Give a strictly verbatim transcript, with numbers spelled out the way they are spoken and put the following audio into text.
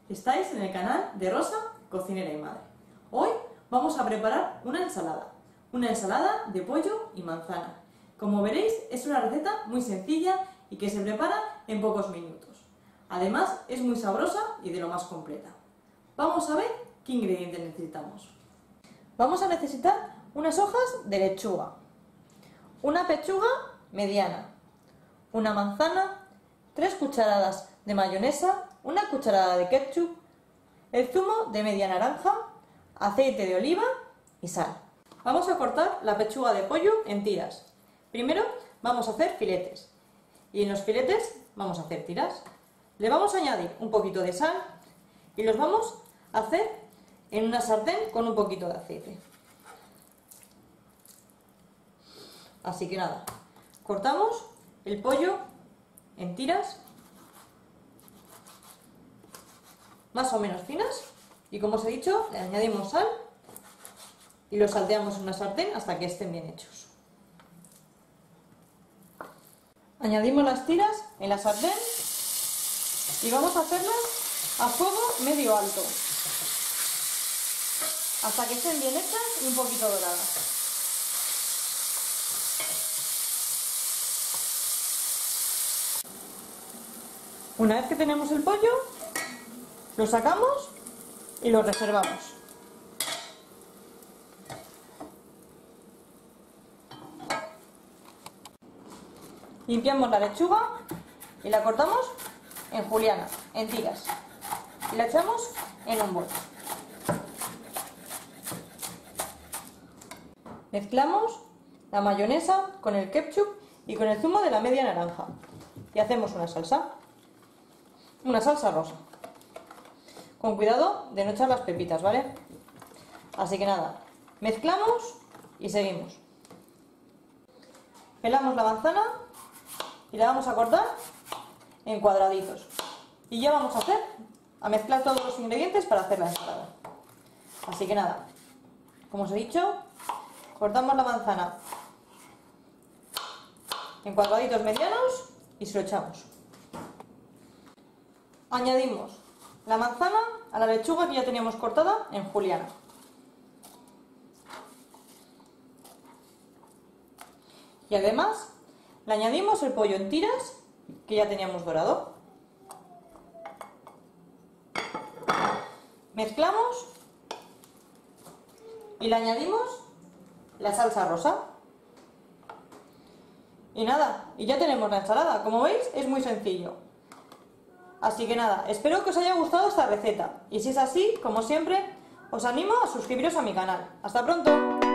Estáis en el canal de Rosa, cocinera y madre. Hoy vamos a preparar una ensalada, una ensalada de pollo y manzana. Como veréis, es una receta muy sencilla y que se prepara en pocos minutos. Además, es muy sabrosa y de lo más completa. Vamos a ver qué ingredientes necesitamos. Vamos a necesitar unas hojas de lechuga, una pechuga mediana, una manzana, tres cucharadas de mayonesa, una cucharada de ketchup, el zumo de media naranja, aceite de oliva y sal. Vamos a cortar la pechuga de pollo en tiras. Primero vamos a hacer filetes y en los filetes vamos a hacer tiras. Le vamos a añadir un poquito de sal y los vamos a hacer en una sartén con un poquito de aceite. Así que nada, cortamos el pollo en tiras más o menos finas y, como os he dicho, le añadimos sal y los salteamos en una sartén hasta que estén bien hechos. Añadimos las tiras en la sartén y vamos a hacerlas a fuego medio alto hasta que estén bien hechas y un poquito doradas. Una vez que tenemos el pollo, lo sacamos y lo reservamos. Limpiamos la lechuga y la cortamos en juliana, en tiras, y la echamos en un bol. Mezclamos la mayonesa con el ketchup y con el zumo de la media naranja y hacemos una salsa, una salsa rosa. Con cuidado de no echar las pepitas, ¿vale? Así que nada, mezclamos y seguimos. Pelamos la manzana y la vamos a cortar en cuadraditos. Y ya vamos a hacer, a mezclar todos los ingredientes para hacer la ensalada. Así que nada, como os he dicho, cortamos la manzana en cuadraditos medianos y se lo echamos. Añadimos la manzana a la lechuga que ya teníamos cortada en juliana. Y además le añadimos el pollo en tiras que ya teníamos dorado. Mezclamos y le añadimos la salsa rosa. Y nada, y ya tenemos la ensalada. Como veis, es muy sencillo. Así que nada, espero que os haya gustado esta receta y si es así, como siempre, os animo a suscribiros a mi canal. ¡Hasta pronto!